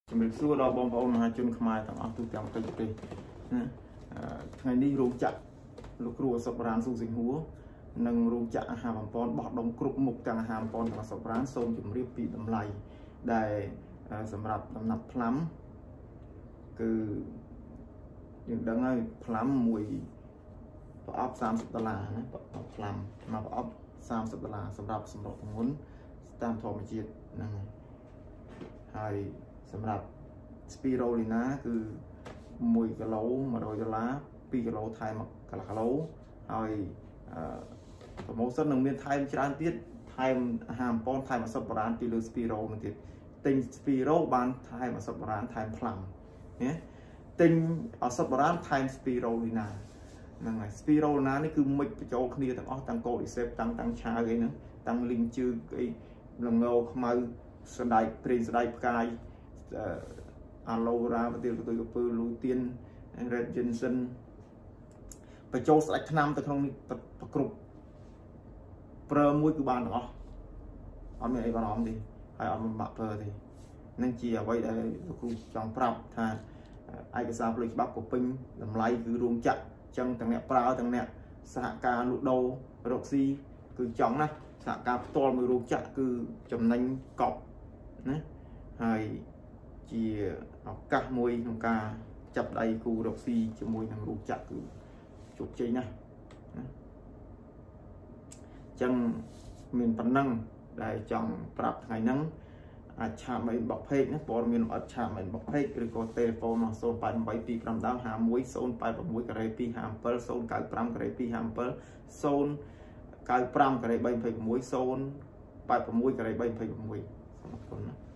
ជំរាបសួរដល់បងប្អូនមហាជនខ្មែរទាំងអស់ទូទាំងប្រទេសណាថ្ងៃនេះរោងចក្រលោកគ្រូអសបរានស៊ូសិង្ហួរនិងរោងចក្រអាហារបំពន់បោះដុំគ្រប់មុខទាំងអាហារបំពន់ទាំងអសបរានសូមជម្រាបពីតម្លៃដែលសម្រាប់ដំណាប់ផ្លាំគឺយើងដឹងហើយផ្លាំមួយប្រអប់$30ណាផ្លាំមកប្រអប់$30សម្រាប់សម្រុកទម្ងន់តាមធម្មជាតិហ្នឹងហើយសម្រាប់ Spirulina គឺ1គីឡូ$100 2គីឡូថែម1គីឡូហើយ promotion នឹងមានថែមច្រើនទៀតថែមអាហារបំពន់ថែម$10ពីលើ Spiro នឹងទៀតទិញ Spiro បានថែម$10ថែមផ្លាំណាទិញ$10ថែម Spirulina ហ្នឹងហើយ Spirulina នេះគឺមិចបញ្ចូលគ្នាទាំងអស់ទាំង Cordyceps តាំងឆាវអីហ្នឹងតាំងលីងជើងអីលងខ្មៅសណ្ដែកព្រេងសណ្ដែកផ្កាយAloe ប្រទាលកទុយកពើលូទៀន Red Ginseng បញ្ចូលស្ដេចថ្នាំទៅក្នុងនេះប្រគ្រប់ប្រើមួយគឺបានទាំងអស់អត់មានអីបារម្ភទេហើយអត់មានបាក់ប្រើទេនឹងជាអ្វីដែលលោកគ្រូចង់ប្រាប់ថាឯកសារផ្លូវច្បាប់ក៏ពេញតម្លៃគឺរួមចាក់ចឹងទាំងអ្នកប្រើទាំងអ្នកសហការលក់ដូររកស៊ីគឺចង់ណាសហការផ្ទាល់មួយរោងចក្រគឺចំណេញកប់ណាហើយជាឱកាសមួយក្នុងការចាប់ដៃគូរកស៊ីជាមួយនឹងរោងចក្រគឺជោគជ័យណាស់ចឹងមានប៉ុណ្ណឹងដែលចង់ប្រាប់ថ្ងៃហ្នឹងអាចឆាតមក inbox page ណាព័ត៌មានលម្អិតឆាតមក inbox page ឬក៏ telephone 08825027 095/257 095/326 086/326 សូមអរគុណណា